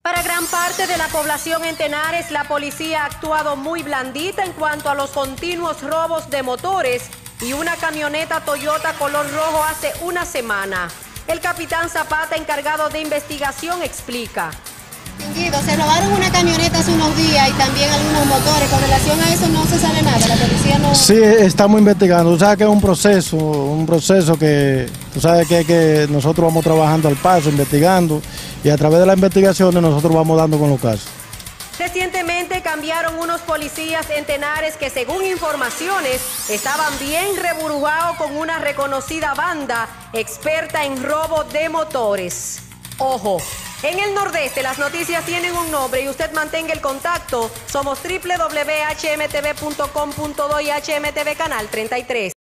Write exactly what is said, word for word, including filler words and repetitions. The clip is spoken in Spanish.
Para gran parte de la población en Tenares, la policía ha actuado muy blandita en cuanto a los continuos robos de motores y una camioneta Toyota color rojo hace una semana. El capitán Zapata, encargado de investigación, explica. Se robaron una camioneta hace unos días y también algunos motores. Con relación a eso no se sabe nada, la policía no... Sí, estamos investigando. Tú sabes que es un proceso, un proceso que tú sabes que, que nosotros vamos trabajando al paso, investigando, y a través de las investigaciones nosotros vamos dando con los casos. Recientemente cambiaron unos policías en Tenares que, según informaciones, estaban bien reburujados con una reconocida banda experta en robo de motores. Ojo, en el Nordeste las noticias tienen un nombre y usted mantenga el contacto. Somos doble u doble u doble u punto h m t v punto com punto do y H M T V Canal treinta y tres.